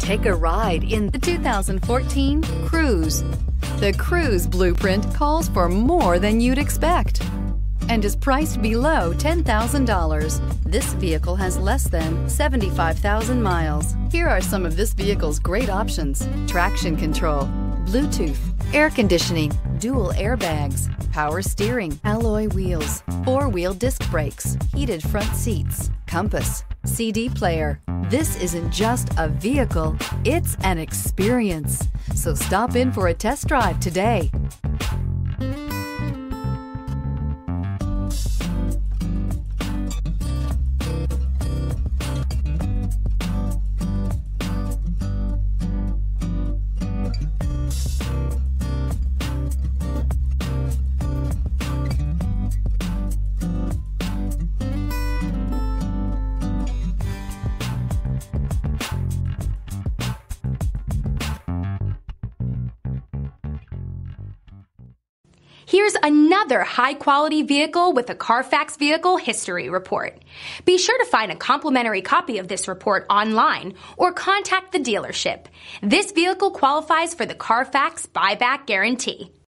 Take a ride in the 2014 Cruze. The Cruze blueprint calls for more than you'd expect and is priced below $10,000. This vehicle has less than 75,000 miles. Here are some of this vehicle's great options: traction control, Bluetooth, air conditioning, dual airbags, power steering, alloy wheels, four-wheel disc brakes, heated front seats, compass, CD player. This isn't just a vehicle, it's an experience. So stop in for a test drive today. Here's another high-quality vehicle with a CARFAX vehicle history report. Be sure to find a complimentary copy of this report online or contact the dealership. This vehicle qualifies for the CARFAX buyback guarantee.